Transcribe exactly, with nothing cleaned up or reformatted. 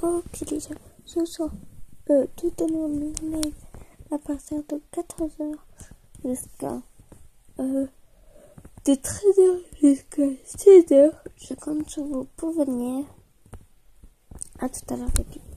Ok les gens, ce soir, euh, tout à l'heure le live à partir de quatorze heures jusqu'à euh, de treize heures jusqu'à seize heures. Je compte sur vous pour venir. À tout à l'heure les filles.